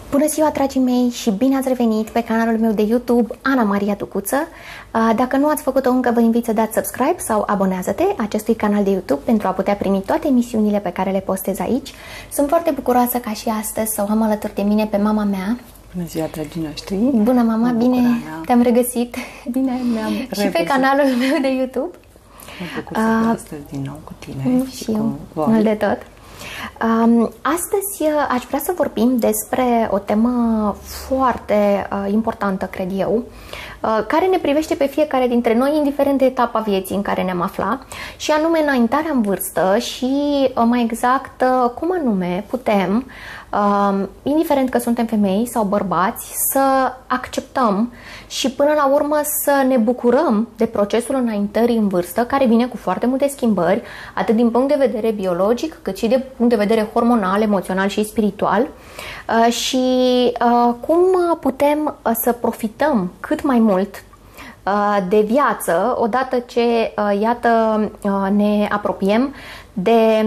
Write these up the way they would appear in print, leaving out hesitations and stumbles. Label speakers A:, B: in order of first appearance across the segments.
A: Bună ziua, dragii mei, și bine ați revenit pe canalul meu de YouTube, Ana Maria Ducuță. Dacă nu ați făcut-o încă, vă invit să dați subscribe sau abonează-te acestui canal de YouTube pentru a putea primi toate emisiunile pe care le postez aici. Sunt foarte bucuroasă ca și astăzi să o am alături de mine pe mama mea.
B: Bună ziua, dragii noștri!
A: Bună, mama! Bine te-am regăsit!
B: Bine ne-am
A: și pe canalul meu de YouTube.
B: Mă bucur să fiu astăzi din nou cu tine
A: și eu, mult de tot. Astăzi aș vrea să vorbim despre o temă foarte importantă, cred eu, care ne privește pe fiecare dintre noi, indiferent de etapa vieții în care ne-am aflat, și anume înaintarea în vârstă și, mai exact, cum anume putem, indiferent că suntem femei sau bărbați, să acceptăm și până la urmă să ne bucurăm de procesul înaintării în vârstă, care vine cu foarte multe schimbări, atât din punct de vedere biologic, cât și de punct de vedere hormonal, emoțional și spiritual, și cum putem să profităm cât mai mult de viață odată ce, iată, ne apropiem de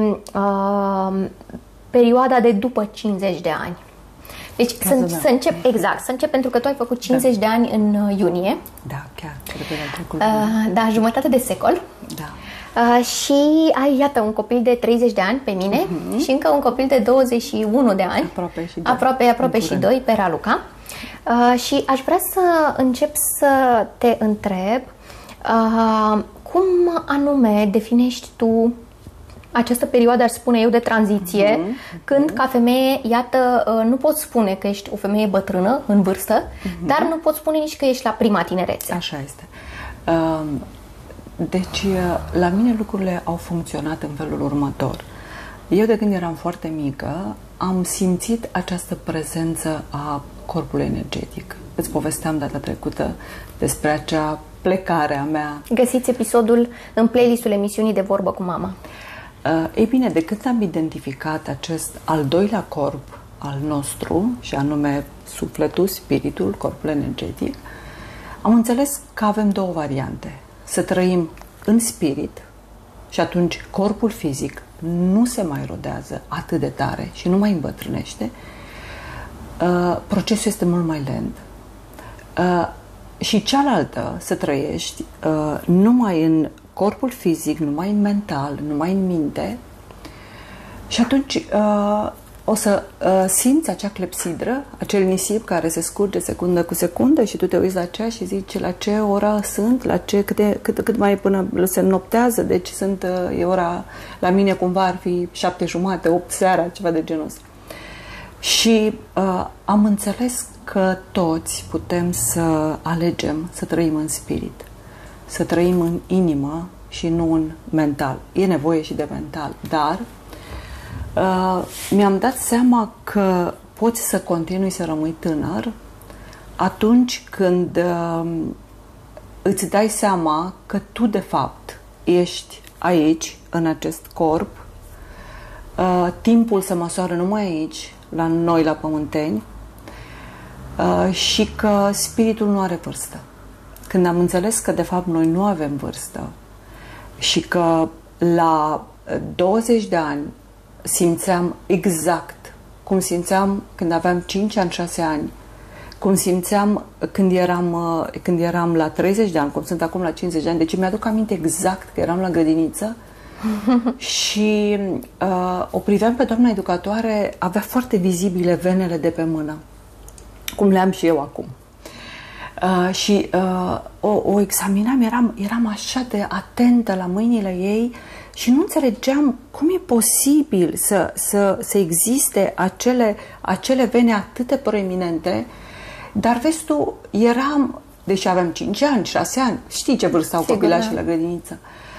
A: perioada de după 50 de ani. Deci să încep, exact, să încep pentru că tu ai făcut 50 de ani în iunie.
B: Da, chiar.
A: Da, jumătate de secol.
B: Da.
A: Și ai, iată, un copil de 30 de ani pe mine și încă un copil de 21 de ani. Aproape și doi, pe Raluca. Și aș vrea să încep să te întreb cum anume definești tu această perioadă, aș spune eu, de tranziție, când, ca femeie, iată, nu poți spune că ești o femeie bătrână, în vârstă, dar nu poți spune nici că ești la prima tinerețe.
B: Așa este. Deci, la mine lucrurile au funcționat în felul următor. Eu, de când eram foarte mică, am simțit această prezență a corpului energetic. Îți povesteam data trecută despre acea plecare a mea.
A: Găsiți episodul în playlistul emisiunii de Vorbă cu Mama.
B: Ei bine, de când am identificat acest al doilea corp al nostru, și anume sufletul, spiritul, corpul energetic, am înțeles că avem două variante. Să trăim în spirit și atunci corpul fizic nu se mai rodează atât de tare și nu mai îmbătrânește. Procesul este mult mai lent. Și cealaltă, să trăiești numai în corpul fizic, numai în mental, numai în minte, și atunci o să simți acea clepsidră, acel nisip care se scurge secundă cu secundă și tu te uiți la ceas și zici la ce oră sunt, la ce, cât mai până se noptează, deci e ora, la mine cumva ar fi 7:30, 8 seara, ceva de genul ăsta. Și am înțeles că toți putem să alegem să trăim în spirit, să trăim în inimă și nu în mental. E nevoie și de mental, dar mi-am dat seama că poți să continui să rămâi tânăr atunci când îți dai seama că tu de fapt ești aici, în acest corp. Timpul se măsoară numai aici, la noi, la pământeni, și că spiritul nu are vârstă. Când am înțeles că de fapt noi nu avem vârstă și că la 20 de ani simțeam exact cum simțeam când aveam 5 ani, 6 ani, cum simțeam când eram la 30 de ani, cum sunt acum la 50 de ani. Deci mi-aduc aminte exact că eram la grădiniță și o priveam pe doamna educatoare, avea foarte vizibile venele de pe mână, cum le am și eu acum. Și o examinam, eram așa de atentă la mâinile ei și nu înțelegeam cum e posibil să existe acele vene atât de proeminente, dar vezi tu, deși aveam 5 ani, 6 ani, știi ce vârstă au copilașii la grădiniță,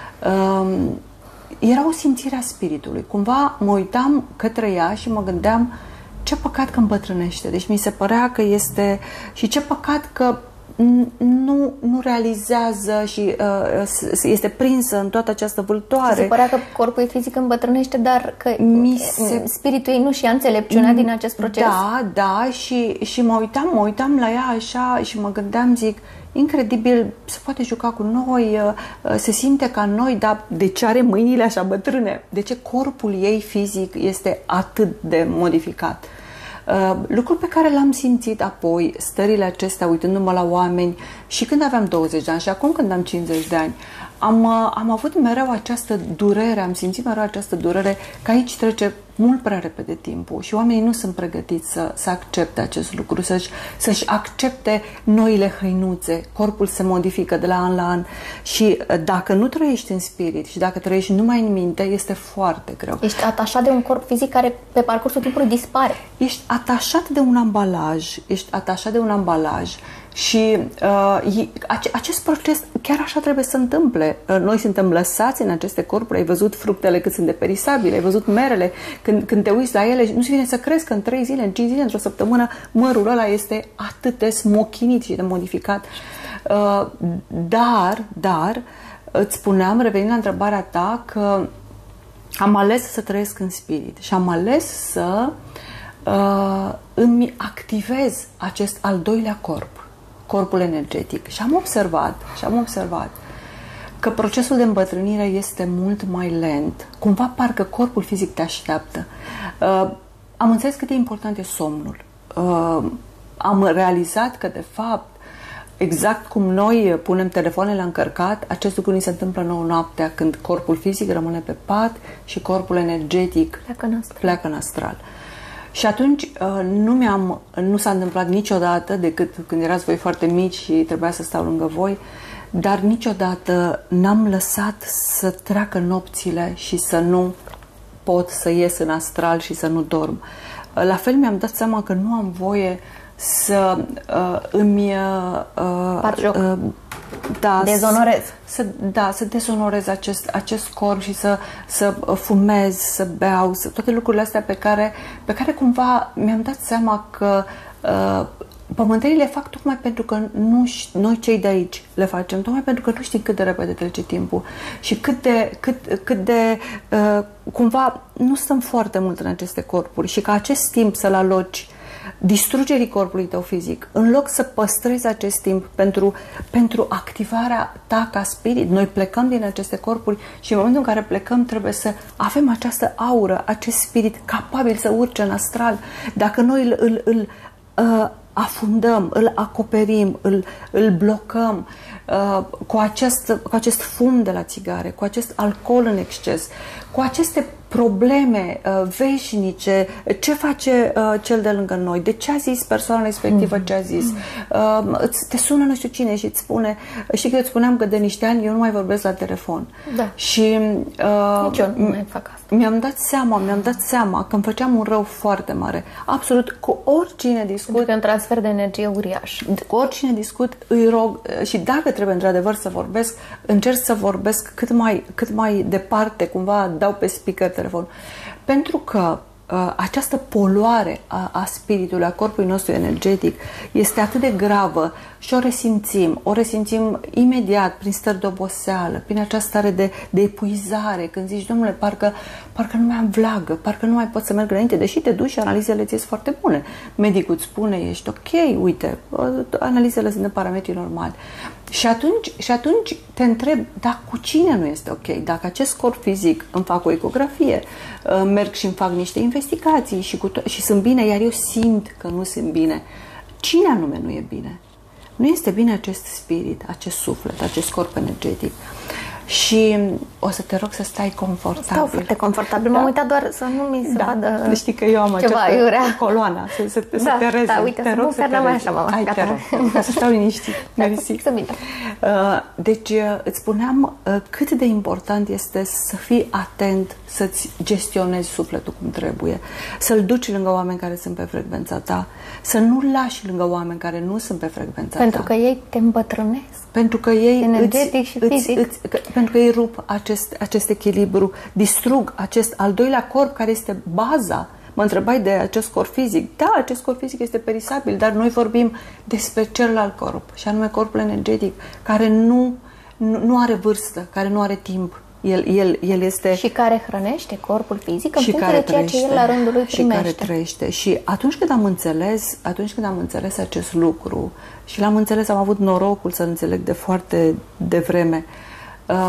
B: era o simțire a spiritului. Cumva mă uitam către ea și mă gândeam ce păcat că îmbătrânește. Deci mi se părea că este... Și ce păcat că nu realizează și este prinsă în toată această vâltoare.
A: Se părea că corpul fizic îmbătrânește, dar că spiritul ei nu și-a înțelepciunea din acest proces.
B: Da, și mă uitam la ea așa și mă gândeam, zic, incredibil, se poate juca cu noi, se simte ca noi, dar de ce are mâinile așa bătrâne? De ce corpul ei fizic este atât de modificat? Lucrul pe care l-am simțit apoi, stările acestea, uitându-mă la oameni, și când aveam 20 de ani și acum când am 50 de ani, am avut mereu această durere, am simțit mereu această durere că aici trece mult prea repede timpul și oamenii nu sunt pregătiți să accepte acest lucru, să-și accepte noile hăinuțe. Corpul se modifică de la an la an și dacă nu trăiești în spirit și dacă trăiești numai în minte, este foarte greu.
A: Ești atașat de un corp fizic care pe parcursul timpului dispare.
B: Ești atașat de un ambalaj, și acest proces chiar așa trebuie să se întâmple. Noi suntem lăsați în aceste corpuri. Ai văzut fructele cât sunt de perisabile, ai văzut merele, când te uiți la ele, nu-ți vine să crezi că în 3 zile, în 5 zile, într-o săptămână, mărul ăla este atât de smochinit și de modificat. Dar, îți spuneam, revenind la întrebarea ta, că am ales să trăiesc în spirit și am ales să îmi activez acest al doilea corp, corpul energetic. Și am observat că procesul de îmbătrânire este mult mai lent. Cumva parcă corpul fizic te așteaptă. Am înțeles cât de important e somnul. Am realizat că, de fapt, exact cum noi punem telefoanele încărcat, acest lucru ni se întâmplă nouă noaptea, când corpul fizic rămâne pe pat și corpul energetic pleacă în astral. Și atunci nu s-a întâmplat niciodată, decât când erați voi foarte mici și trebuia să stau lângă voi, dar niciodată n-am lăsat să treacă nopțile și să nu pot să ies în astral și să nu dorm. La fel mi-am dat seama că nu am voie să
A: dezonorez.
B: Să dezonorez acest corp și să fumez, să beau, toate lucrurile astea pe care cumva mi-am dat seama că pământenii le fac tocmai pentru că noi cei de aici le facem, tocmai pentru că nu știm cât de repede trece timpul și cât de cumva nu stăm foarte mult în aceste corpuri și că acest timp să-l aloci distrugerii corpului tău fizic, în loc să păstrezi acest timp pentru activarea ta ca spirit. Noi plecăm din aceste corpuri și în momentul în care plecăm trebuie să avem această aură, acest spirit capabil să urce în astral. Dacă noi îl afundăm, îl acoperim, îl blocăm cu acest fum de la țigare, cu acest alcool în exces, cu aceste probleme veșnice, ce face cel de lângă noi, de ce a zis persoana respectivă ce a zis, te sună nu știu cine și îți spune, știi că eu îți spuneam că de niște ani eu nu mai vorbesc la telefon.
A: Da.
B: Și
A: nici eu nu mai fac asta.
B: Mi-am dat seama că îmi făceam un rău foarte mare. Absolut, cu oricine discut.
A: Pentru că e un transfer de energie uriaș.
B: Cu oricine discut, îi rog, și dacă trebuie într-adevăr să vorbesc, încerc să vorbesc cât mai departe, cumva dau pe speaker telefon. Pentru că această poluare a spiritului, a corpului nostru energetic este atât de gravă și o resimțim imediat prin stări de oboseală, prin această stare de epuizare, când zici, domnule, parcă nu mai am vlagă, parcă nu mai pot să merg înainte, deși te duci și analizele ți-s foarte bune. Medicul îți spune, ești ok, uite, analizele sunt de parametri normali. Și atunci te întreb, dar cu cine nu este ok? Dacă acest corp fizic îmi fac o ecografie, merg și îmi fac niște investigații și sunt bine, iar eu simt că nu sunt bine, cine anume nu e bine? Nu este bine acest spirit, acest suflet, acest corp energetic. Și o să te rog să stai confortabil.
A: Stau foarte confortabil. M-am uitat doar să nu mi se vadă.
B: Știi că eu am această coloana, să te rezi.
A: Da, uite, te rog să te rezi. Așa, mama.
B: Te rog, ca să stau liniștit. Mersi. Deci, îți spuneam cât de important este să fii atent, să-ți gestionezi sufletul cum trebuie, să-l duci lângă oameni care sunt pe frecvența ta, să nu-l lași lângă oameni care nu sunt pe frecvența ta.
A: Pentru că ei te îmbătrânesc.
B: Pentru că ei
A: energetic și fizic.
B: Pentru că ei rup acest echilibru, distrug acest al doilea corp care este baza. Mă întrebai de acest corp fizic. Da, acest corp fizic este perisabil, dar noi vorbim despre celălalt corp, și anume corpul energetic, care nu are vârstă, care nu are timp. El este...
A: Și care hrănește corpul fizic în funcție de ceea ce el la rândul lui primește.
B: Și care trăiește. Și atunci când am înțeles acest lucru, și l-am înțeles, am avut norocul să înțeleg de foarte devreme,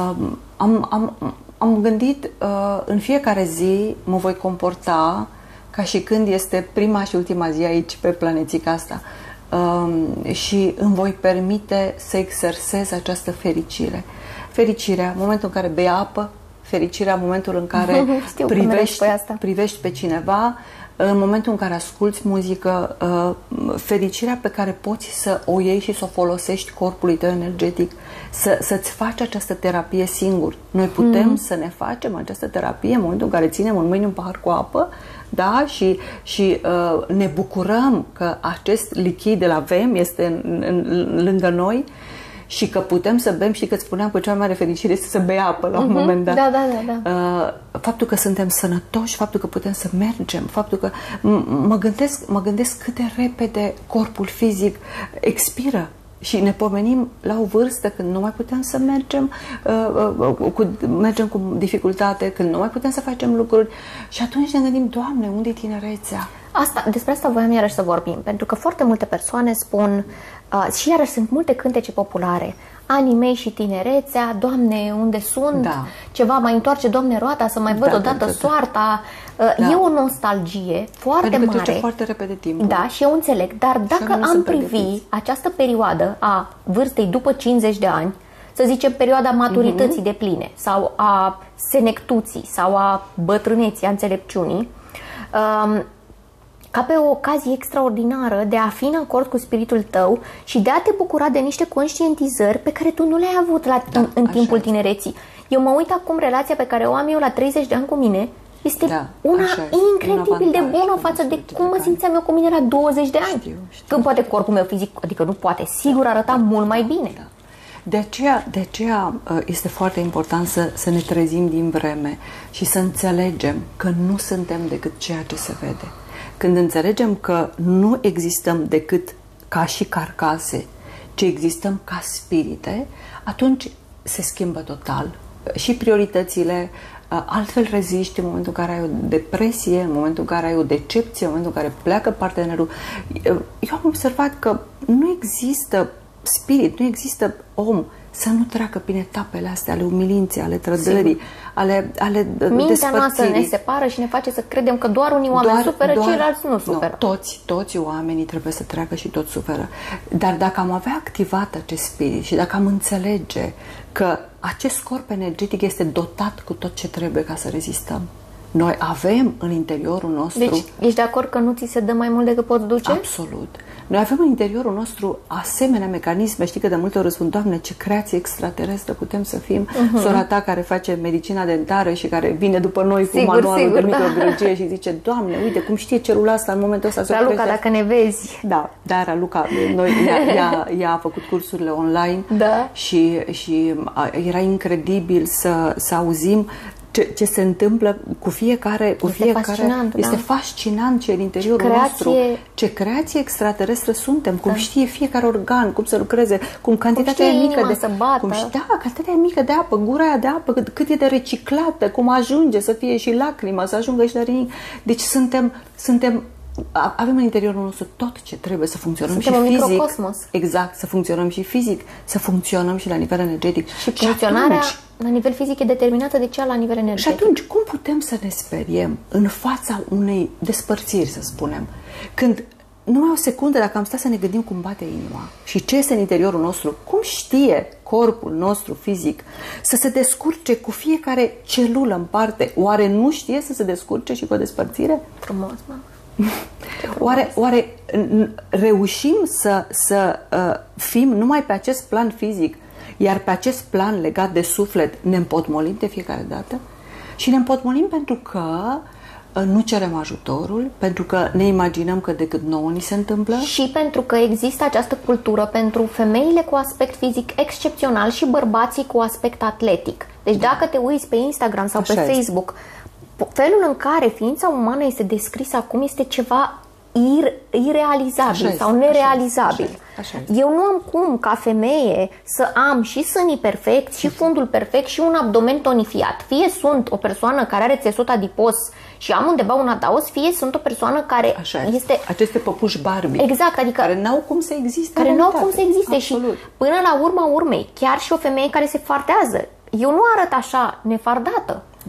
B: am gândit, în fiecare zi mă voi comporta ca și când este prima și ultima zi aici pe planetica asta. Și îmi voi permite să exersez această fericire. Fericirea, în momentul în care bei apă, fericirea, în momentul în care privești pe cineva, în momentul în care asculți muzică, fericirea pe care poți să o iei și să o folosești corpului tău energetic, să-ți faci această terapie singur. Noi putem să ne facem această terapie în momentul în care ținem în mâini un pahar cu apă, da? Și ne bucurăm că acest lichid de la avem, este lângă noi și că putem să bem. Și că îți spuneam că cea mai mare fericire este să bei apă la un moment dat.
A: Da.
B: Faptul că suntem sănătoși, faptul că putem să mergem, faptul că mă gândesc cât de repede corpul fizic expiră. Și ne pomenim la o vârstă când nu mai putem să mergem, mergem cu dificultate, când nu mai putem să facem lucruri. Și atunci ne gândim, Doamne, unde e tinerețea?
A: Despre asta voiam iarăși să vorbim, pentru că foarte multe persoane spun, și iarăși sunt multe cântece populare, anii mei și tinerețea, Doamne, unde sunt?
B: Da.
A: Ceva mai întoarce, Doamne, roata, să mai văd odată soarta. E o nostalgie foarte
B: pentru că
A: mare.
B: trece foarte repede timpul.
A: Da, și eu înțeleg, dar dacă am privi această perioadă a vârstei după 50 de ani, să zicem perioada maturității de pline sau a senectuții sau a bătrâneții, a înțelepciunii, ca pe o ocazie extraordinară de a fi în acord cu spiritul tău și de a te bucura de niște conștientizări pe care tu nu le-ai avut în timpul tinereții. Eu mă uit acum, relația pe care o am eu la 30 de ani cu mine este una incredibil de bună față de cum mă simțeam eu cu mine la 20 de ani.
B: Știu.
A: Când poate corpul meu fizic, adică nu poate, sigur arăta mult mai bine.
B: Da. De aceea este foarte important să ne trezim din vreme și să înțelegem că nu suntem decât ceea ce se vede. Când înțelegem că nu existăm decât ca și carcase, ci existăm ca spirite, atunci se schimbă total. Și prioritățile, altfel reziști în momentul în care ai o depresie, în momentul în care ai o decepție, în momentul în care pleacă partenerul. Eu am observat că nu există spirit, nu există om să nu treacă prin etapele astea ale umilinței, ale trădării, ale
A: mintea noastră ne separă și ne face să credem că doar unii oameni suferă, ceilalți nu suferă.
B: Toți oamenii trebuie să treacă și toți suferă. Dar dacă am avea activat acest spirit și dacă am înțelege că acest corp energetic este dotat cu tot ce trebuie ca să rezistăm, noi avem în interiorul nostru...
A: Deci ești de acord că nu ți se dă mai mult decât poți duce?
B: Absolut. Noi avem în interiorul nostru asemenea mecanisme. Știi că de multe ori răspund, Doamne, ce creație extraterestră putem să fim. Sora ta care face medicina dentară și care vine după noi cu manualul de microbiologie și zice, Doamne, uite cum știe celul ăsta în momentul ăsta să
A: Raluca, dacă ne vezi.
B: Da, Raluca, ea a făcut cursurile online și era incredibil să auzim ce se întâmplă cu fiecare. Este fascinant ce în interiorul nostru. Ce creație extraterestră suntem, cum știe fiecare organ, cum să lucreze, cum cantitatea e mică de cantitatea mică de apă, gura aia de apă, cât e de reciclată, cum ajunge să fie și lacrima, să ajungă și la rinic. Deci avem în interiorul nostru tot ce trebuie să funcționăm și fizic.
A: Microcosmos.
B: Exact, să funcționăm și fizic, să funcționăm și la nivel energetic.
A: Și funcționarea la nivel fizic e determinată de cea la nivel energetic.
B: Și atunci, cum putem să ne speriem în fața unei despărțiri, să spunem, când numai o secundă, dacă am stat să ne gândim cum bate inima și ce este în interiorul nostru, cum știe corpul nostru fizic să se descurce cu fiecare celulă în parte, oare nu știe să se descurce și cu o despărțire?
A: Frumos, mă.
B: Oare reușim să fim numai pe acest plan fizic, iar pe acest plan legat de suflet ne împotmolim de fiecare dată? Și ne împotmolim pentru că nu cerem ajutorul, pentru că ne imaginăm că decât nouă ni se întâmplă.
A: Și pentru că există această cultură pentru femeile cu aspect fizic excepțional și bărbații cu aspect atletic. Deci dacă te uiți pe Instagram sau pe Facebook, felul în care ființa umană este descrisă acum este ceva irealizabil sau nerealizabil.
B: Așa este.
A: Eu nu am cum, ca femeie, să am și sânii perfecți, și fundul perfect, și un abdomen tonifiat. Fie sunt o persoană care are țesut adipos și am undeva un adaos, fie sunt o persoană care este...
B: Aceste păpuși Barbie.
A: Exact, adică...
B: Care n-au cum să existe.
A: Care n-au cum să existe.
B: Absolut.
A: Și până la urma urmei, chiar și o femeie care se fardează, eu nu arăt așa nefardată.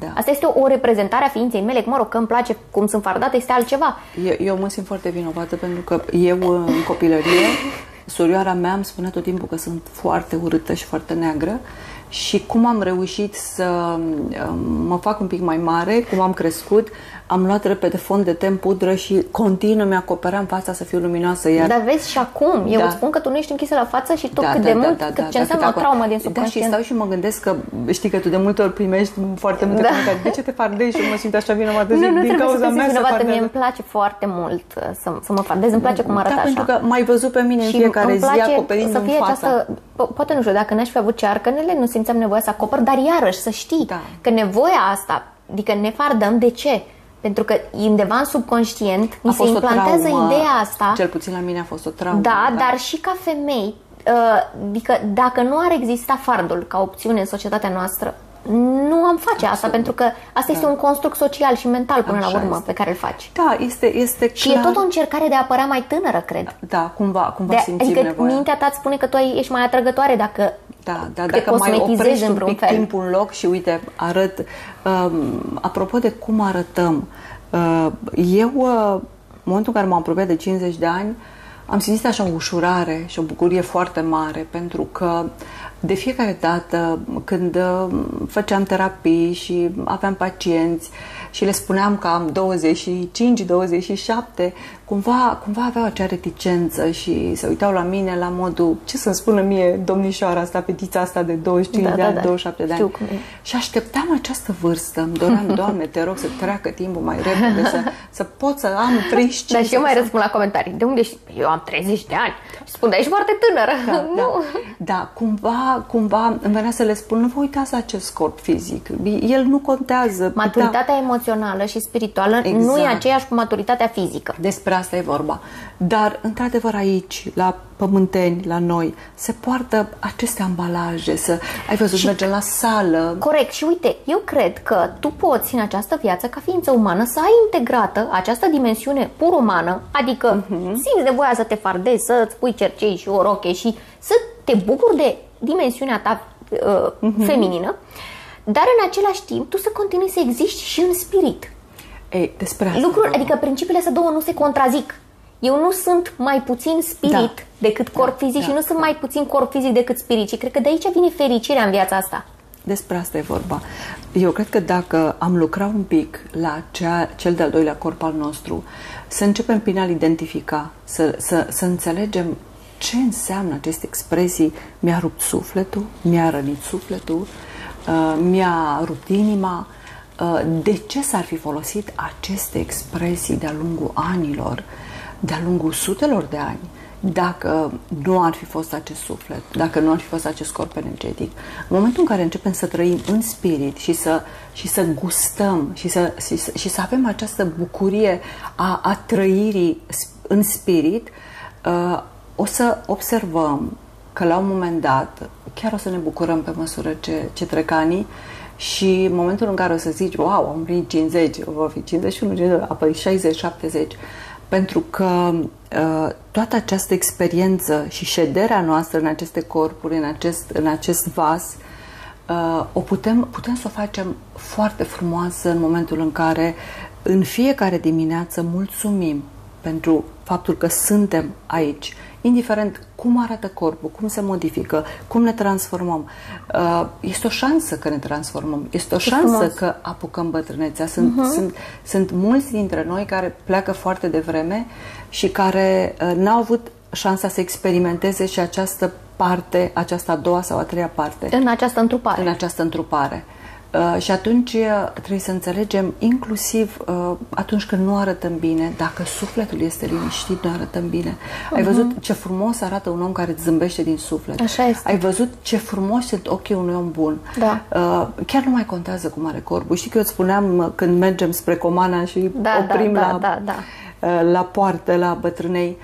B: Da.
A: Asta este o reprezentare a ființei mele, că, mă rog, că îmi place cum sunt fardată, este altceva.
B: Eu mă simt foarte vinovată pentru că eu în copilărie, surioara mea îmi spunea tot timpul că sunt foarte urâtă și foarte neagră și cum am reușit să mă fac un pic mai mare, cum am crescut, am luat repede fond de ten, pudră și continuu mi-acoperam fața să fiu luminoasă. Iar...
A: Dar vezi și acum, eu îți spun că tu nu ești închisă la față și tot cât de mult, ce înseamnă o traumă din subconștient.
B: Da, și stau și mă gândesc că, știi că tu de multe ori primești foarte multe comentarii. De ce te fardezi? Și eu mă simt așa vinovată din cauza mea să fardez.
A: Mie îmi place foarte mult să mă fardez, îmi place cum arăt așa.
B: Pentru că m-ai văzut pe mine în fiecare zi acoperind în fața.
A: Poate nu știu, dacă n-aș fi avut cearcănele, nu simțeam nevoia să acopăr, dar iarăși să știi că nevoia asta, adică ne fardăm, de ce? Pentru că undeva în subconștient mi se implantează ideea asta.
B: Cel puțin la mine a fost o traumă.
A: Da, dar și ca femei, adică dacă nu ar exista fardul ca opțiune în societatea noastră, nu am face asta, pentru că asta este un construct social și mental până la urmă pe care îl faci.
B: Da, este
A: și clar. E tot o încercare de a apărea mai tânără, cred.
B: Da, cumva simțim
A: adică
B: nevoia.
A: Mintea ta îți spune că tu ești mai atrăgătoare dacă
B: dacă mai oprești un pic timpul în loc și uite, arăt, apropo de cum arătăm, eu, în momentul în care m-am apropiat de 50 de ani, am simțit așa o ușurare și o bucurie foarte mare, pentru că de fiecare dată când făceam terapii și aveam pacienți și le spuneam că am 25-27, cumva aveau acea reticență și se uitau la mine la modul, ce să-mi spună mie domnișoara asta, fetița asta de 25 de ani, 27 de ani. Și așteptam această vârstă, îmi doream, Doamne, te rog să treacă timpul mai repede, să pot să am 35.
A: Dar și eu mai răspund la comentarii. De unde ești? Eu am 30 de ani. Și spun, dar ești foarte tânără.
B: Da, cumva îmi venea să le spun, nu vă uitați la acest corp fizic. El nu contează.
A: Maturitatea emoțională și spirituală nu e aceeași cu maturitatea fizică.
B: Despre asta e vorba. Dar, într-adevăr, aici, la Pământeni, la noi, se poartă aceste ambalaje, ai văzut, mergem la sală.
A: Corect. Și uite, eu cred că tu poți în această viață, ca ființă umană, să ai integrată această dimensiune pur umană, adică simți nevoia să te fardezi, să-ți pui cercei și o roche și să te bucuri de dimensiunea ta feminină, dar în același timp tu să continui să existi și în spirit.
B: Ei, despre asta.
A: Adică principiile astea două nu se contrazic. Eu nu sunt mai puțin spirit decât corp fizic și nu sunt mai puțin corp fizic decât spirit. Și cred că de aici vine fericirea în viața asta. Despre
B: asta e vorba. Eu cred că dacă am lucrat un pic la cel de-al doilea corp al nostru, să începem prin a-l identifica, să înțelegem ce înseamnă aceste expresii. Mi-a rupt sufletul, mi-a rănit sufletul, mi-a rupt inima. De ce s-ar fi folosit aceste expresii de-a lungul anilor, de-a lungul sutelor de ani, dacă nu ar fi fost acest suflet, dacă nu ar fi fost acest corp energetic? În momentul în care începem să trăim în spirit și să gustăm și să avem această bucurie a trăirii în spirit, o să observăm că la un moment dat chiar o să ne bucurăm pe măsură ce trec anii. Și în momentul în care o să zici, wow, am împlinit 50, va fi 51, 50, apoi 60, 70, pentru că toată această experiență și șederea noastră în aceste corpuri, în acest vas, putem să o facem foarte frumoasă în momentul în care în fiecare dimineață mulțumim pentru faptul că suntem aici, indiferent cum arată corpul, cum se modifică, cum ne transformăm. Este o șansă că ne transformăm, este o șansă că apucăm bătrânețea. Sunt mulți dintre noi care pleacă foarte devreme și care n-au avut șansa să experimenteze și această parte, această a doua sau a treia parte.
A: În această întrupare.
B: În această întrupare. Și atunci trebuie să înțelegem, inclusiv atunci când nu arătăm bine, dacă sufletul este liniștit, noi arătăm bine. Ai văzut ce frumos arată un om care îți zâmbește din suflet.
A: Așa este.
B: Ai văzut ce frumos sunt ochii unui om bun.
A: Da.
B: Chiar nu mai contează cum are corpul. Știi că eu îți spuneam când mergem spre Comana și oprim la poartă, la bătrânei,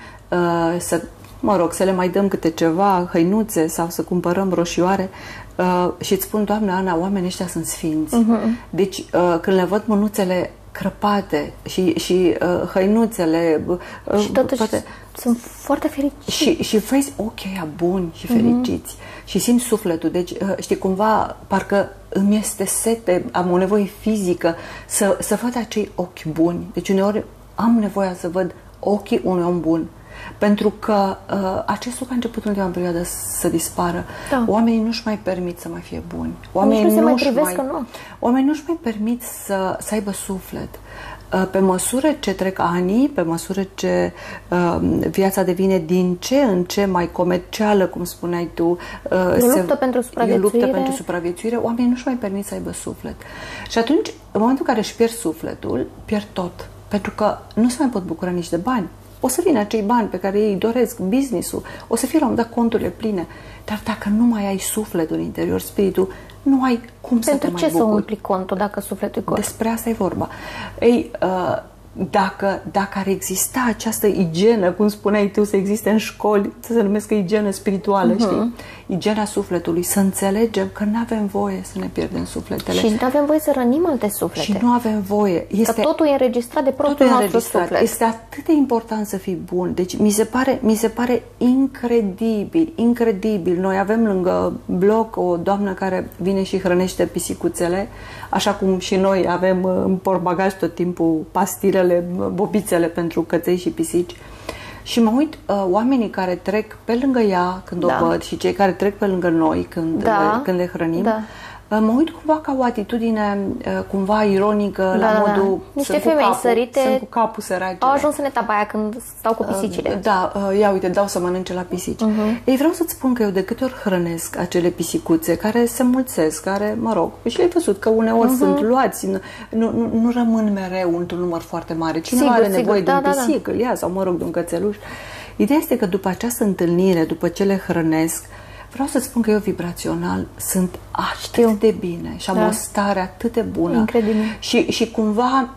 B: să le mai dăm câte ceva, hăinuțe sau să cumpărăm roșioare. Și îți spun, Doamne Ana, oamenii ăștia sunt sfinți. Deci când le văd mânuțele crăpate și hăinuțele
A: și totuși sunt foarte fericiți
B: și vezi ochii aia buni și fericiți și simți sufletul. Deci știi, cumva parcă îmi este sete, am o nevoie fizică să văd acei ochi buni. Deci uneori am nevoia să văd ochii unui om bun. Pentru că acest lucru a început în ultima perioadă să dispară. Da. Oamenii nu-și mai permit să mai fie buni. Oamenii nu-și mai permit să aibă suflet. Pe măsură ce trec anii, pe măsură ce viața devine din ce în ce mai comercială, cum spuneai tu,
A: luptă pentru
B: supraviețuire, oamenii nu-și mai permit să aibă suflet. Și atunci, în momentul în care își pierd sufletul, pierd tot. Pentru că nu se mai pot bucura nici de bani. O să vină acei bani pe care ei doresc, business-ul, o să fie la un dat conturile pline. Dar dacă nu mai ai sufletul în interior, spiritul, nu ai cum să te mai bucuri.
A: Pentru ce să umpli contul dacă sufletul e gol?
B: Despre asta e vorba. Ei, dacă ar exista această igienă, cum spuneai tu, să existe în școli, să se numească igienă spirituală, știi? Igiena sufletului, să înțelegem că nu avem voie să ne pierdem sufletele.
A: Și nu avem voie să rănim alte suflete.
B: Și nu avem voie.
A: Că totul e înregistrat de propriul nostru suflet.
B: Este atât de important să fii bun. Deci mi se pare incredibil. Noi avem lângă bloc o doamnă care vine și hrănește pisicuțele, așa cum și noi avem în portbagaj tot timpul pastilele, bobițele pentru căței și pisici. Și mă uit, oamenii care trec pe lângă ea când o văd și cei care trec pe lângă noi când le hrănim, mă uit cumva ca o atitudine cumva ironică, la modul
A: niște femei sărite
B: sunt cu capul săracele.
A: Au ajuns în etapa aia când stau cu pisicile.
B: Ia uite, dau să mănânce la pisici. Ei, vreau să-ți spun că eu de câte ori hrănesc acele pisicuțe care se mulțesc, care, mă rog, și le-ai văzut că uneori sunt luați, nu rămân mereu într-un număr foarte mare. Cineva are nevoie de un pisic, îl ia, sau mă rog, de un cățeluș. Ideea este că după această întâlnire, după ce le hrănesc, vreau să spun că eu vibrațional sunt atât de bine și am o stare atât de bună.
A: Incredibil.
B: Și cumva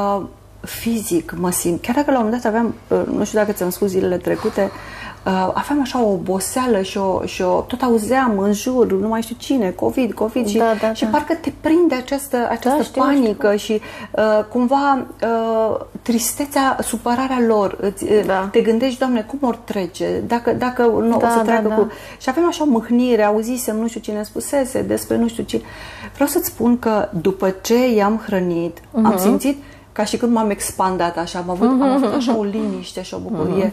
B: fizic mă simt. Chiar dacă la un moment dat aveam, nu știu dacă ți-am spus zilele trecute, aveam așa o oboseală și tot auzeam în jur, nu mai știu cine, COVID și parcă te prinde această panică și cumva tristețea, supărarea lor. Te gândești, Doamne, cum or trece? Dacă nu o să treacă cu... Și aveam așa o mâhnire, auzisem, nu știu cine spusese despre nu știu cine. Vreau să-ți spun că după ce i-am hrănit, am simțit ca și când m-am expandat așa, am avut așa o liniște și o bucurie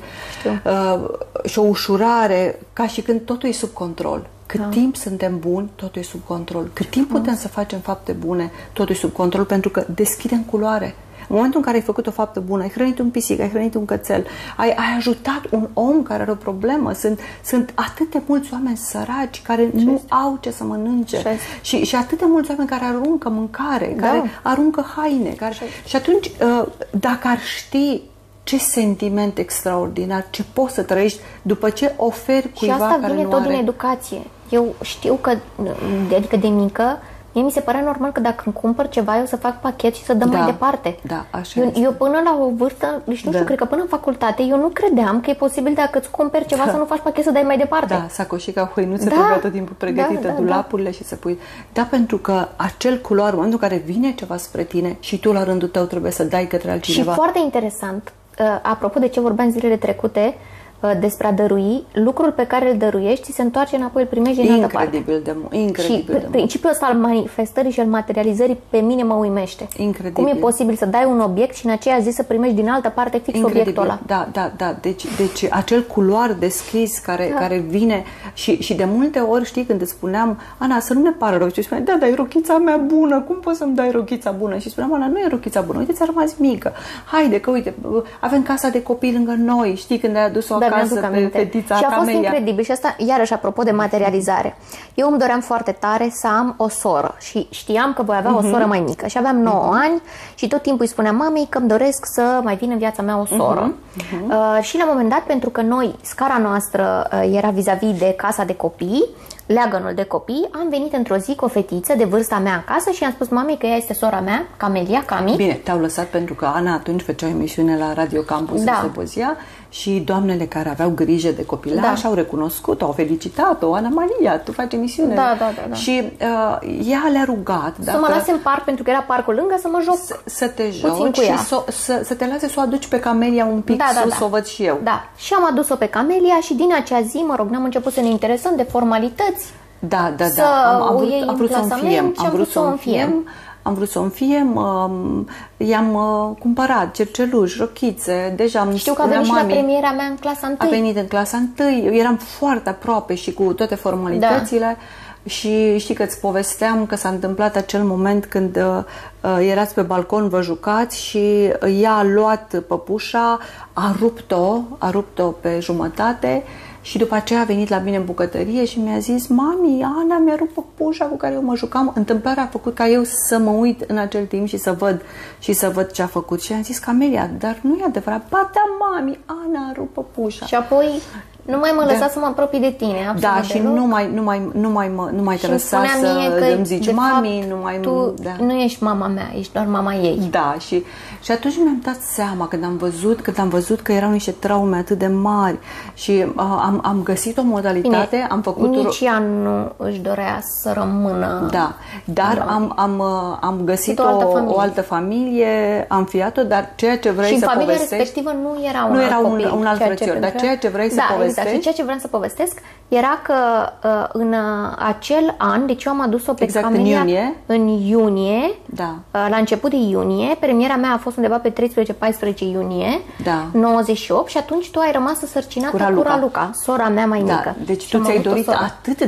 B: și o ușurare, ca și când totul e sub control. Cât timp suntem buni, totul e sub control. Cât timp putem să facem fapte bune, totul e sub control, pentru că deschidem culoare. În momentul în care ai făcut o faptă bună, ai hrănit un pisic, ai hrănit un cățel, ai ajutat un om care are o problemă, sunt atât de mulți oameni săraci care nu au ce să mănânce și atât de mulți oameni care aruncă mâncare, care aruncă haine. Și atunci, dacă ar ști ce sentiment extraordinar, ce poți să trăiești după ce oferi cuiva care nu are.
A: Și asta vine tot din educație. Eu știu că, adică de mică, mie mi se părea normal că dacă îmi cumpăr ceva, eu să fac pachet și să dăm mai departe. Eu până la o vârstă, deci nu știu, cred că până în facutate, eu nu credeam că e posibil dacă îți cumperi ceva să nu faci pachet, să dai mai departe.
B: Da, sacoșica, hăinuță, trebuie tot timpul pregătită, dulapurile și să pui... Da, pentru că acel culoar, în momentul în care vine ceva spre tine și tu la rândul tău trebuie să dai către altcineva.
A: Și foarte interesant, apropo de ce vorbeam zilele trecute, despre a dărui, lucrul pe care îl dăruiești se întoarce înapoi, îl primești din altă parte.
B: Incredibil.
A: Și principiul ăsta al manifestării și al materializării pe mine mă uimește.
B: Incredibil.
A: Cum e posibil să dai un obiect și în aceea zi să primești din altă parte fix obiectul ăla?
B: Da. Deci acel culoar deschis care vine și de multe ori, știi, când îți spuneam, Ana, să nu ne pară rău, și spuneai, da, e rochița mea bună, cum poți să-mi dai rochița bună? Și spuneam, Ana, nu e rochița bună, uite, ți-a rămas mică. Haide, că uite, avem casa de copii lângă noi, știi, când ai adus-o acasă pe fetița
A: și a fost
B: Camelia.
A: incredibil. Și asta, iarăși, apropo de materializare. Eu îmi doream foarte tare să am o soră și știam că voi avea o soră mai mică. Și aveam 9 ani și tot timpul îi spuneam mamei că îmi doresc să mai vină în viața mea o soră. Și la un moment dat, pentru că noi, scara noastră era vis-a-vis de casa de copii, leagănul de copii, am venit într-o zi cu o fetiță de vârsta mea acasă și am spus mamei că ea este sora mea, Camelia, Cami.
B: Bine, te-au lăsat pentru că Ana atunci făcea emisiune la Radio Campus în Slobozia și doamnele care aveau grijă de copilași au recunoscut-o, au felicitat-o, Ana Maria, tu faci emisiune.
A: Da.
B: Și ea le-a rugat
A: să mă lase în parc, pentru că era parcul lângă, să mă joc
B: să te joci și să te lase să o aduci pe Camelia un pic sus, să o văd și eu.
A: Da, și am adus-o pe Camelia și din acea zi, mă rog, n-am început să ne interesăm de formalități.
B: Da, da,
A: să
B: da.
A: o iei în plasament și am vrut să o înfiem.
B: Am vrut să o înfiem, i-am cumpărat cerceluși, rochițe, deja
A: știu că a venit și la premiera mea în clasa 1.
B: A venit în clasa 1, eu eram foarte aproape și cu toate formalitățile. Da. Și știi că îți povesteam că s-a întâmplat acel moment când erați pe balcon, vă jucați și ea a luat păpușa, a rupt-o pe jumătate și după aceea a venit la mine în bucătărie și mi-a zis: mami, Ana mi-a rupt păpușa cu care eu mă jucam. Întâmplarea a făcut ca eu să mă uit în acel timp și să văd ce a făcut. Și am zis: Camelia, dar nu e adevărat. Ba da, mami, Ana a rupt păpușa.
A: Și apoi nu mai mă lăsa să mă apropii de tine.
B: Da, și nu mai te lăsa să îmi zici: mami,
A: tu nu ești mama mea, ești doar mama ei.
B: Da, și atunci mi-am dat seama când am văzut că erau niște traume atât de mari și am găsit o modalitate.
A: Bine,
B: am făcut
A: nici ea nu își dorea să rămână.
B: Da, dar am găsit o altă familie, am fiat-o, dar ceea ce vrei să povestești.
A: Și în familia respectivă nu era
B: un alt frățior, dar ceea ce vrei să povestești.
A: Exact. Și ceea ce vreau să povestesc era că în acel an, deci eu am adus-o pe Camelia în iunie,
B: da.
A: La început de iunie, premiera mea a fost undeva pe 13-14 iunie,
B: da.
A: 98 și atunci tu ai rămas însărcinată cu Raluca, sora mea mai mică.
B: Deci tu ți-ai dorit atât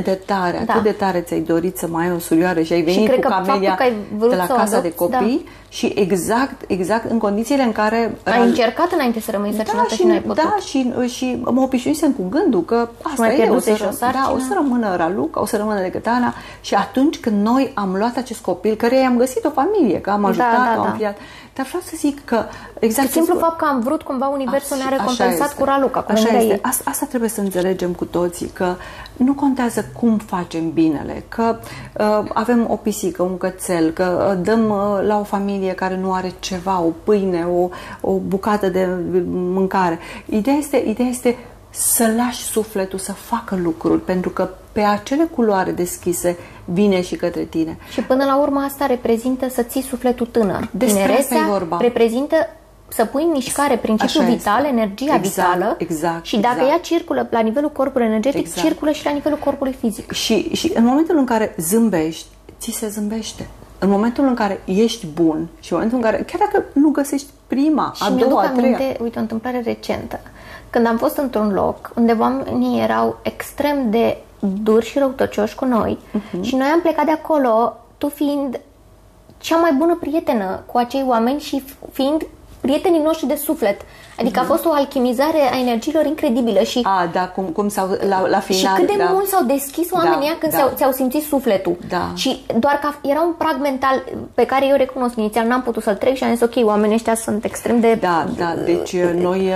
B: de tare ți-ai dorit să mai ai o surioară și ai venit cu Camelia de la casa de copii și exact în condițiile în care...
A: Ai încercat înainte să rămâi însărcinată și n-ai putut.
B: Da, și mă obișnuisem cu gândul că asta e, o să rămână Raluca, o să rămână decât Ana. Și atunci când noi am luat acest copil, care i-am găsit o familie, că am ajutat, am fiat. Dar vreau să zic că exact
A: simplu fapt că am vrut cumva universul ne-a recompensat cu Raluca.
B: Așa este. Asta trebuie să înțelegem cu toții, că nu contează cum facem binele, că avem o pisică, un cățel, că dăm la o familie care nu are ceva, o pâine, o bucată de mâncare. Ideea este să lași sufletul să facă lucruri, pentru că pe acele culoare deschise vine și către tine.
A: Și până la urmă asta reprezintă să ții sufletul tânăr. Tinerețea reprezintă să pui în mișcare principiul vital, energia vitală. Și dacă ea circulă la nivelul corpului energetic, circulă și la nivelul corpului fizic.
B: Și în momentul în care zâmbești, ți se zâmbește. În momentul în care ești bun și în momentul în care, chiar dacă nu găsești prima, a doua, a treia...
A: Uite, o întâmplare recentă. Când am fost într-un loc unde oamenii erau extrem de duri și răutăcioși cu noi și noi am plecat de acolo, tu fiind cea mai bună prietenă cu acei oameni și fiind prietenii noștri de suflet. Adică a fost o alchimizare a energiilor incredibilă și...
B: cum s-au la final...
A: Și cât de mult s-au deschis oamenii când ți-au simțit sufletul.
B: Da.
A: Și doar că era un prag mental pe care eu recunosc inițial, n-am putut să-l trec și am zis ok, oamenii ăștia sunt extrem de
B: deci noi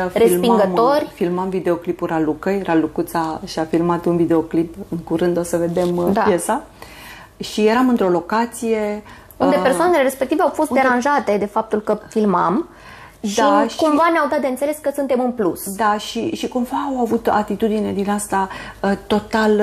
B: filmam videoclipul Ralucăi. Ralucuța și-a filmat un videoclip, în curând o să vedem piesa. Și eram într-o locație...
A: Unde persoanele respective au fost deranjate de faptul că filmam. Și cumva ne-au dat de înțeles că suntem în plus.
B: Da, și cumva au avut atitudine din asta total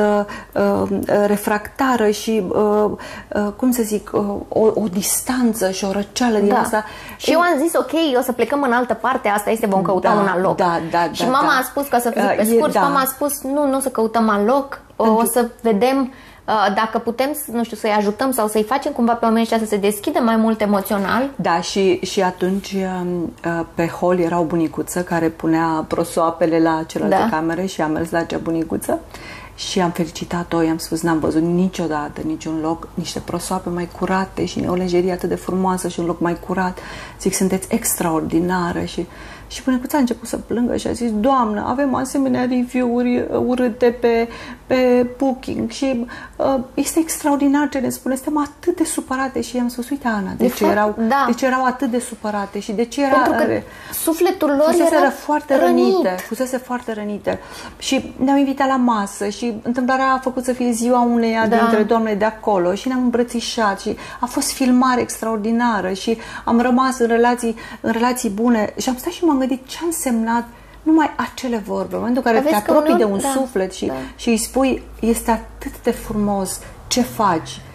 B: refractară și, cum să zic, o distanță și o răceală din asta.
A: Și eu am zis, ok, o să plecăm în altă parte, asta este, vom căuta un alt loc. Și mama a spus, ca să zic pe scurt, mama a spus, nu o să căutăm alt loc, o să vedem dacă putem, nu știu, să-i ajutăm sau să-i facem cumva pe oamenii ăștia să se deschidă mai mult emoțional.
B: Da, și atunci pe hol era o bunicuță care punea prosoapele la celelalte camere și am mers la acea bunicuță și am felicitat-o, i-am spus, n-am văzut niciodată niciun loc, niște prosoape mai curate și o lejerie atât de frumoasă și un loc mai curat. Zic, sunteți extraordinară și bunicuța a început să plângă și a zis, Doamnă, avem asemenea review-uri urâte pe Booking și este extraordinar ce ne spune, suntem atât de supărate și i-am spus, uite Ana, de ce erau atât de supărate și de ce era...
A: Pentru că sufletul lor era
B: foarte rănite, fusese foarte rănite și ne-au invitat la masă și întâmplarea a făcut să fie ziua uneia dintre doamnele de acolo și ne-am îmbrățișat și a fost filmare extraordinară și am rămas în relații bune și am stat și m-am gândit ce a însemnat numai acele vorbe, în momentul în care te apropii de un suflet și îi spui, este atât de frumos ce faci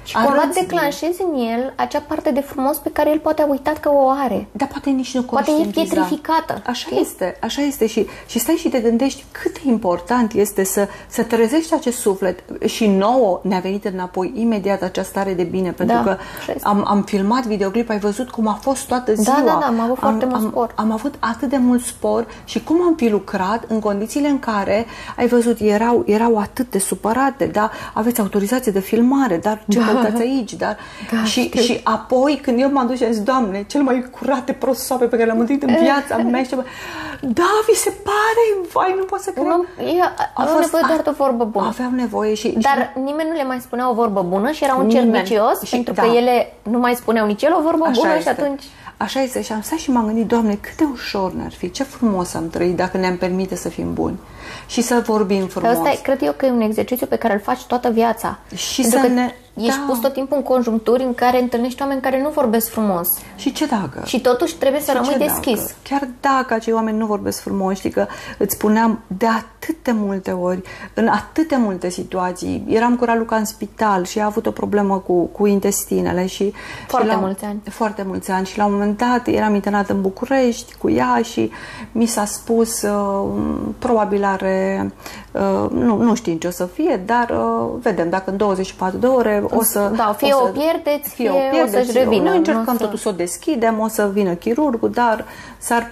A: Și cumva declanșezi în el acea parte de frumos pe care el poate a uitat că o are.
B: Dar poate nici nu
A: conștientiza. Poate e pietrificată.
B: Așa este. Și stai și te gândești cât de important este să trezești acest suflet. Și nouă ne-a venit înapoi imediat această stare de bine, pentru că am filmat videoclip, ai văzut cum a fost toată ziua.
A: Da, am avut foarte mult spor.
B: Am avut atât de mult spor și cum am fi lucrat în condițiile în care, ai văzut, erau atât de supărate, da, aveți autorizație de filmare, dar ce căutați aici, dar... Și apoi, când eu m-am dus și am zis, Doamne, cel mai curate prosoape pe care le-am întâlnit în viața mea, da, vi se pare, vai, nu pot să cred.
A: Aveau nevoie doar de o vorbă bună.
B: Aveau nevoie
A: Dar nimeni nu le mai spunea o vorbă bună și era un cerc vicios, pentru că ele nu mai spuneau nici el o vorbă bună și atunci...
B: Așa este. Și am stat și m-am gândit, Doamne, cât de ușor ne-ar fi, ce frumos am trăit dacă ne-am permite să fim buni și să vorbim frumos.
A: Asta cred eu că e un exercițiu pe care îl faci toată viața.
B: Și pentru să ne...
A: Ești pus tot timpul în conjuncturi în care întâlnești oameni care nu vorbesc frumos.
B: Și ce dacă?
A: Și totuși trebuie să rămâi deschis.
B: Chiar dacă acei oameni nu vorbesc frumos, știi că îți spuneam de atât de multe ori, în atât de multe situații, eram cu Raluca în spital și a avut o problemă cu intestinele și foarte mulți ani și la un moment dat eram internată în București cu ea și mi s-a spus probabil are nu știm ce o să fie, dar vedem dacă în 24 de ore o să
A: o pierdeți, fie o să-și revină.
B: Noi încercăm totuși să o deschidem, o să vină chirurgul, dar s-ar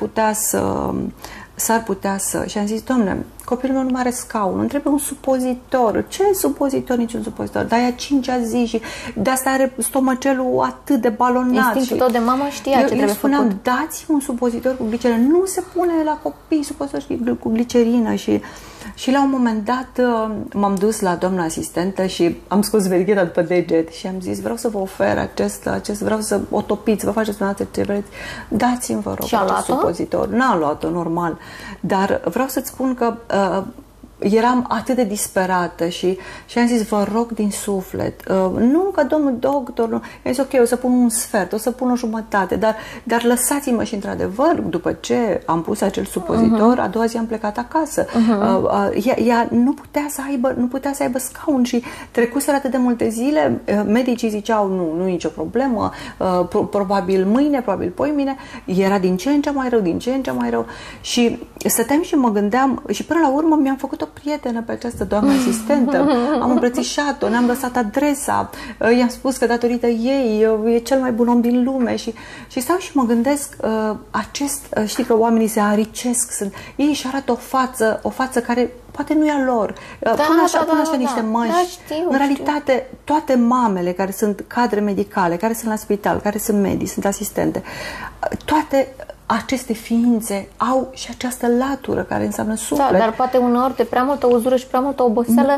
B: putea să... Și am zis, Doamne, copilul meu nu mai are scaun, îmi trebuie un supozitor. Ce supozitor? Niciun supozitor. Dar e a 5-a zi și de asta are stomăcelul atât de balonat.
A: Instinctul tău de mamă știa ce trebuie făcut.
B: Dați un supozitor cu glicerină. Nu se pune la copii supozitor cu glicerină. Și la un moment dat m-am dus la doamna asistentă și am scos verigheta după deget și am zis, vreau să vă ofer acest vreau să o topiți, vă faceți dumneavoastră ce vreți. Dați-mi, vă rog, acest supozitor. N-a luat-o, normal. Dar vreau să-ți spun că eram atât de disperată și am zis, vă rog din suflet, nu că domnul doctor, nu. I-am zis, ok, o să pun un sfert, o să pun o jumătate, dar lăsați-mă și într-adevăr, după ce am pus acel supozitor, a doua zi am plecat acasă. Ea nu putea să aibă scaun și trecuseră atât de multe zile, medicii ziceau, nu e nicio problemă, probabil mâine, probabil poimine, era din ce în ce mai rău și stăteam și mă gândeam și până la urmă mi-am făcut o prietenă pe această doamnă asistentă, am îmbrățișat-o, ne-am lăsat adresa, i-am spus că datorită ei e cel mai bun om din lume și stau și mă gândesc, știi că oamenii se aricesc, ei își arată o față care poate nu e a lor. Până așa niște măști. În realitate, toate mamele care sunt cadre medicale, care sunt la spital, care sunt medici, sunt asistente, toate aceste ființe au și această latură care înseamnă suflet.
A: Da, dar poate uneori de prea multă uzură și prea multă oboseală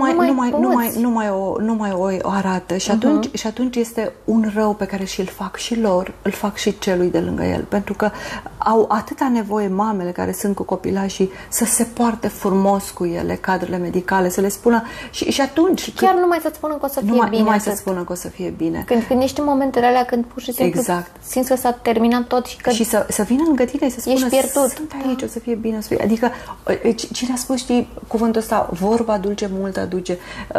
B: nu mai o arată și atunci este un rău pe care și-l fac și lor, îl fac și celui de lângă el, pentru că au atâta nevoie mamele care sunt cu copilașii să se poarte frumos cu ele, cadrele medicale, să le spună și atunci...
A: Chiar numai să-ți spună că o să fie bine.
B: Numai să-ți spună că o să fie bine.
A: Când ești în momentele alea, când pur și simplu simți că s-a terminat tot și că...
B: Și să vină lângă tine și să spună,
A: sunt
B: aici, o să fie bine, o să fie... Adică, cine a spus, știi, cuvântul ăsta, vorba dulce mult aduce.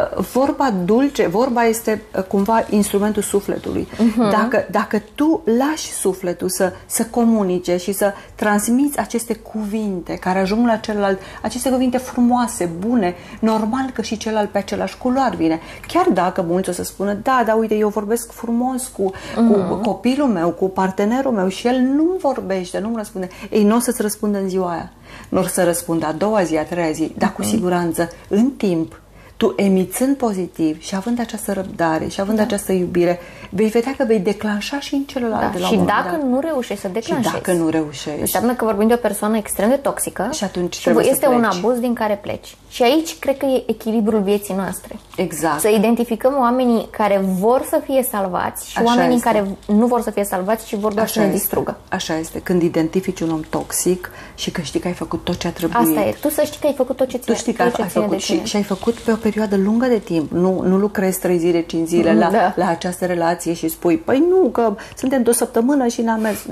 B: Vorba este cumva instrumentul sufletului. Dacă tu lași sufletul să comunice și să transmiți aceste cuvinte care ajung la celălalt, aceste cuvinte frumoase, bune, normal că și celălalt pe același culoar vine. Chiar dacă mulți o să spună, da, uite, eu vorbesc frumos cu copilul meu, cu partenerul meu și el nu vorbește, nu-mi răspunde. Ei, nu o să-ți răspundă în ziua aia. Nu o să răspundă a doua zi, a treia zi, dar cu siguranță, în timp, tu emițând pozitiv și având această răbdare și având această iubire, vei vedea că vei declanșa și în celălalt de la
A: și dacă nu reușești să declanșezi.
B: Și dacă nu reușești.
A: Înseamnă că vorbim de o persoană extrem de toxică
B: și atunci
A: și este un abuz din care pleci. Și aici cred că e echilibrul vieții noastre.
B: Exact.
A: Să identificăm oamenii care vor să fie salvați și oamenii care nu vor să fie salvați și vor doar să ne distrugă.
B: Așa este. Când identifici un om toxic și că știi că ai făcut tot ce a trebuit.
A: Asta e. Tu să știi că ai făcut tot ce ține.
B: Tu știi că ai făcut și ai făcut pe o perioadă lungă de timp. Nu lucrezi 3 zile, 5 zile la această relație și spui, păi nu, că suntem de o săptămână și n-am mers. Nu.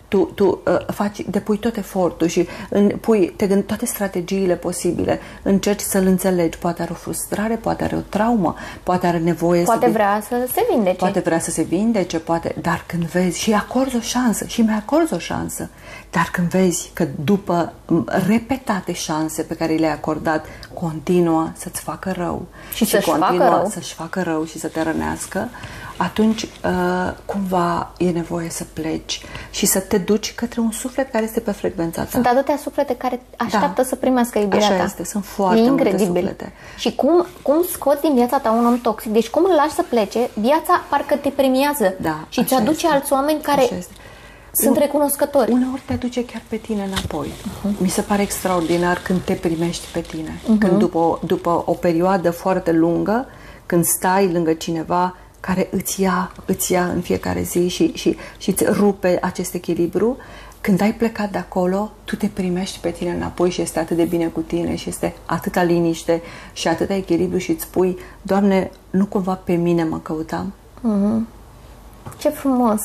B: tu depui tot efortul și te gândi toate strategiile posibile, încerci să-l înțelegi, poate are o frustrare, poate are o traumă, poate are nevoie
A: poate vrea să se vindece.
B: Poate vrea să se vindece, dar când vezi și acorzi o șansă și mai acorzi o șansă, dar când vezi că după repetate șanse pe care le-ai acordat, continuă să-ți facă rău
A: și să-și
B: facă rău și să te rănească, atunci cumva e nevoie să pleci și să te duci către un suflet care este pe frecvența ta.
A: Sunt atâtea suflete care așteaptă să primească iubirea ta.
B: Așa este, sunt foarte multe suflete.
A: Și cum scoți din viața ta un om toxic, deci cum îl lași să plece, viața parcă te premiază și îți aduce alți oameni care sunt recunoscători.
B: Uneori te aduce chiar pe tine înapoi. Mi se pare extraordinar când te primești pe tine. Când după o perioadă foarte lungă, când stai lângă cineva care îți ia în fiecare zi și îți rupe acest echilibru, când ai plecat de acolo, tu te primești pe tine înapoi și este atât de bine cu tine și este atâta liniște și atâta echilibru și îți spui, Doamne, nu cumva pe mine mă căutam?
A: Ce frumos!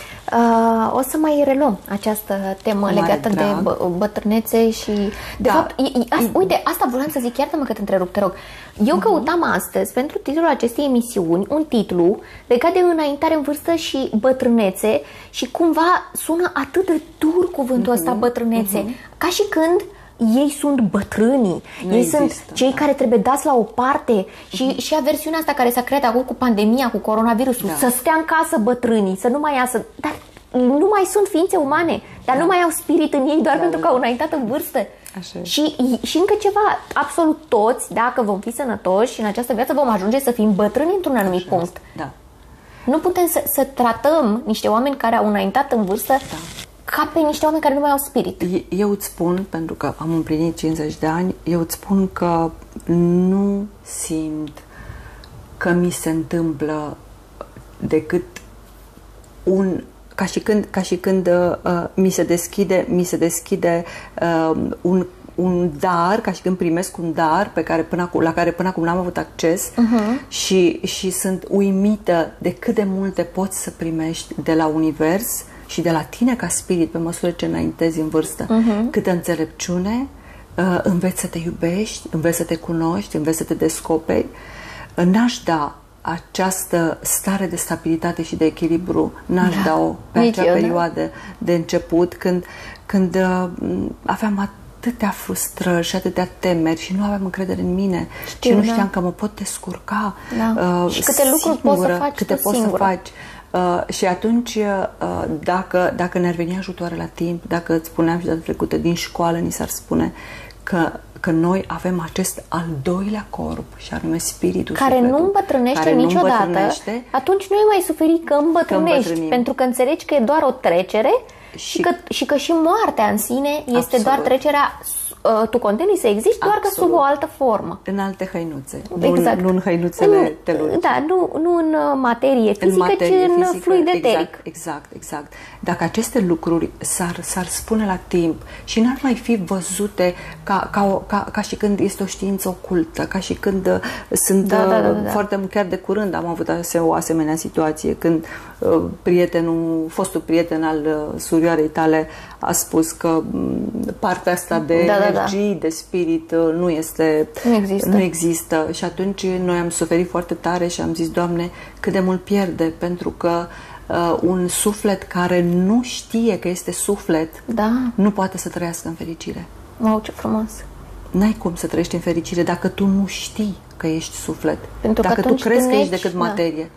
A: O să mai reluăm această temă legată de bătrânețe și de fapt, uite, asta vreau să zic, iartă-mă că te întrerup, te rog. Eu căutam astăzi pentru titlul acestei emisiuni un titlu legat de înaintare în vârstă și bătrânețe și cumva sună atât de dur cuvântul ăsta bătrânețe, ca și când ei sunt bătrânii, ei sunt cei care trebuie dați la o parte și aversiunea asta care s-a creat acum cu pandemia, cu coronavirusul, să stea în casă bătrânii, să nu mai iasă, dar nu mai sunt ființe umane, dar nu mai au spirit în ei doar pentru că au înaintat în vârstă. Și încă ceva, absolut toți, dacă vom fi sănătoși și în această viață vom ajunge să fim bătrâni într-un anumit punct. Nu putem să tratăm niște oameni care au înaintat în vârstă ca pe niște oameni care nu mai au spirit.
B: Eu îți spun, pentru că am împlinit 50 de ani, eu îți spun că nu simt că mi se întâmplă decât ca și când mi se deschide un dar, ca și când primesc un dar la care până acum n-am avut acces și sunt uimită de cât de multe poți să primești de la univers și de la tine ca spirit pe măsură ce înaintezi în vârstă. Câtă înțelepciune, înveți să te iubești, înveți să te cunoști, înveți să te descoperi. N-aș da această stare de stabilitate și de echilibru, n-aș da-o pe acea perioadă de început, când aveam atâtea frustrări și atâtea temeri și nu aveam încredere în mine și nu știam că mă pot descurca
A: și câte lucruri poți să faci
B: câte poți să faci. Și atunci, dacă ne-ar veni ajutoare la timp, dacă îți spuneam și data trecută, din școală ni s-ar spune că noi avem acest al doilea corp, și anume spiritul,
A: care
B: sufletul,
A: nu îmbătrânește niciodată, atunci nu mai suferi că îmbătrânești, pentru că înțelegi că e doar o trecere și că și moartea în sine este doar trecerea. Tu continui să existi, doar că sub o altă formă.
B: În alte hăinuțe. Nu în hăinuțele telurice.
A: Da, nu în materie fizică, ci în fluid eteric.
B: Exact. Dacă aceste lucruri s-ar spune la timp și n-ar mai fi văzute ca și când este o știință ocultă, ca și când sunt foarte chiar de curând am avut o asemenea situație când fostul prieten al surioarei tale a spus că partea asta de energie, de spirit nu există. Și atunci noi am suferit foarte tare și am zis, Doamne, cât de mult pierde, pentru că un suflet care nu știe că este suflet nu poate să trăiască în fericire.
A: Wow, ce frumos!
B: N-ai cum să trăiești în fericire dacă tu nu știi că ești suflet. Dacă tu crezi că ești decât materie.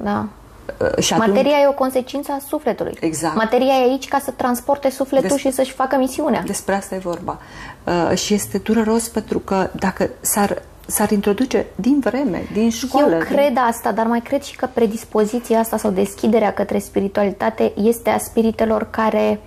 A: Și materia e o consecință a sufletului. Materia e aici ca să transporte sufletul și să-și facă misiunea.
B: Despre asta e vorba. Și este dureros pentru că dacă s-ar introduce din vreme, din școală...
A: Eu cred asta, dar mai cred și că predispoziția asta sau deschiderea către spiritualitate este a spiritelor care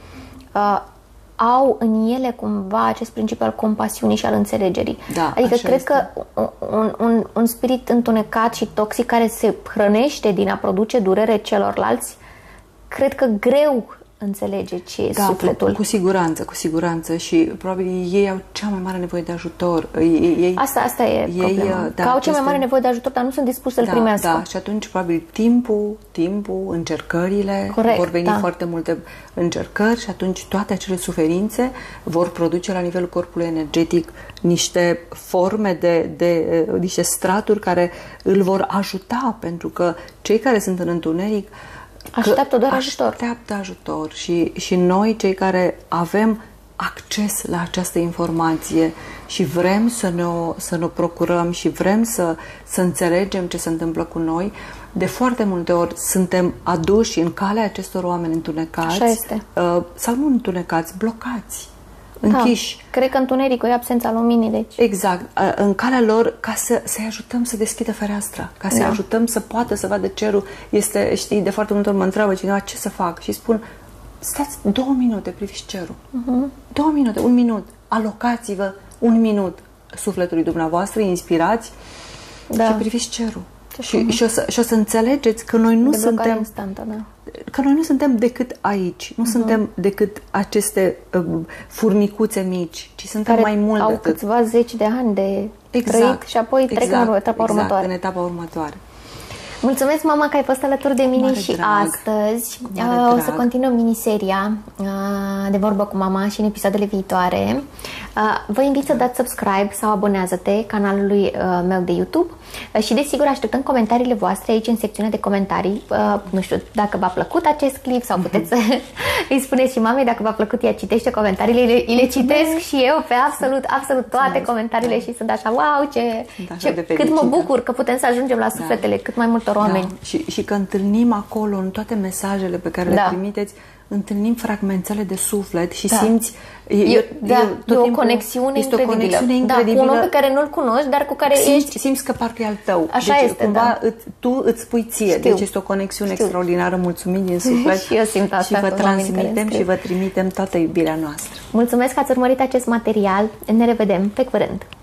A: au în ele cumva acest principiu al compasiunii și al înțelegerii. Adică cred că un spirit întunecat și toxic care se hrănește din a produce durere celorlalți, cred că greu înțelege ce e sufletul.
B: Cu siguranță și probabil ei au cea mai mare nevoie de ajutor.
A: Asta e problema. Că au cea mai mare nevoie de ajutor, dar nu sunt dispuși să-l primească.
B: Da, și atunci probabil timpul, încercările, vor veni foarte multe încercări și atunci toate acele suferințe vor produce la nivelul corpului energetic niște forme de niște straturi care îl vor ajuta, pentru că cei care sunt în întuneric
A: așteaptă doar
B: ajutor și noi, cei care avem acces la această informație și vrem să ne procurăm și vrem să înțelegem ce se întâmplă cu noi, de foarte multe ori suntem aduși în calea acestor oameni întunecați.
A: Așa este.
B: Sau nu întunecați, blocați, închiși.
A: Da, cred că întunericul e absența luminii, deci.
B: Exact. În calea lor, ca să-i ajutăm să deschidă fereastra, ca să-i ajutăm să poată să vadă cerul. Știi, de foarte multe ori mă întreabă cineva ce să fac și spun, stați 2 minute, priviți cerul. 2 minute, 1 minut. Alocați-vă 1 minut sufletului dumneavoastră, inspirați și priviți cerul. Și o să înțelegeți că noi nu suntem
A: instantă,
B: că noi nu suntem decât aici, nu suntem decât aceste furnicuțe mici, ci suntem mai mult
A: decât. Au câțiva zeci de ani de trăit și apoi trec în etapa următoare.
B: În etapa următoare.
A: Mulțumesc, mama, că ai fost alături de mine și astăzi. O să continuăm miniseria de vorbă cu mama și în episoadele viitoare. Vă invit să dați subscribe sau abonează-te canalului meu de YouTube și desigur așteptăm comentariile voastre aici în secțiunea de comentarii. Nu știu dacă v-a plăcut acest clip sau puteți să îi spuneți și mamei dacă v-a plăcut, ea citește comentariile, le citesc și eu pe absolut toate comentariile și sunt așa, wow, cât mă bucur că putem să ajungem la sufletele cât mai multor oameni.
B: Și că întâlnim acolo în toate mesajele pe care le trimiteți, întâlnim fragmentele de suflet și simți
A: e o conexiune incredibilă. Cu un om pe care nu-l cunoști, dar cu care
B: simți că parcă e al tău.
A: Așa
B: deci,
A: este,
B: cumva tu îți pui ție. Deci este o conexiune extraordinară. Mulțumim din suflet.
A: Și eu simt asta.
B: Și vă transmitem și vă trimitem toată iubirea noastră.
A: Mulțumesc că ați urmărit acest material. Ne revedem pe curând.